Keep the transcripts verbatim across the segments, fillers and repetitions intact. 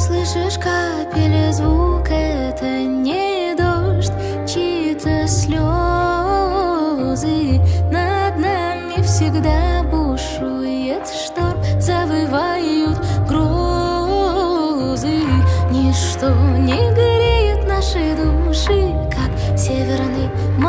Слышишь капели, звук — это не дождь, чьи-то слезы. Над нами всегда бушует шторм, завывают грозы. Ничто не греет наши души, как северные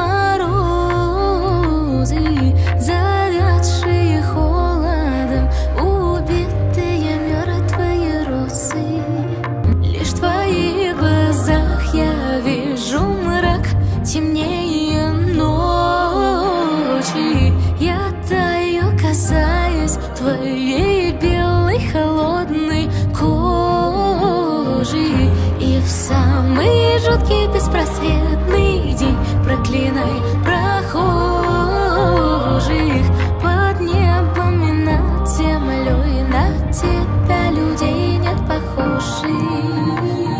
морозы, завядшие холодом, убитые мертвые росы. Лишь в твоих глазах я вижу мрак, темнее ночи. Я таю, касаясь твоей белой холодной кожи. И в самый жуткий беспросветный день проклинай прохожих. Под небом и над землей на тебя людей нет похожих.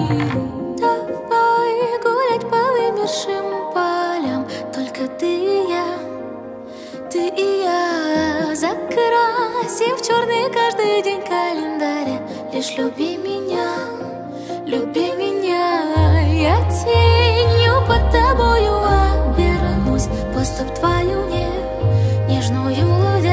Давай гулять по вымершим полям, только ты и я, ты и я. Закрасив черный каждый день календаря, лишь люби меня, люби меня. Я тенью под тобою обернусь, поступь твою не нежную ловить.